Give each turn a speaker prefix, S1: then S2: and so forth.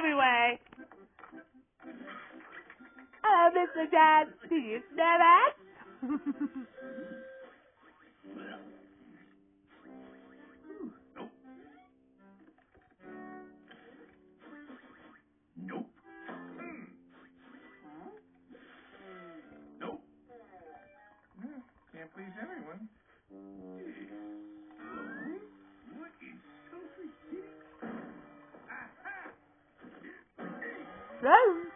S1: everywhere. Oh, Mr. Dad, do you smell that?
S2: Nope. Nope. Can't please everyone. What is so forgetting? Aha!
S1: Rose.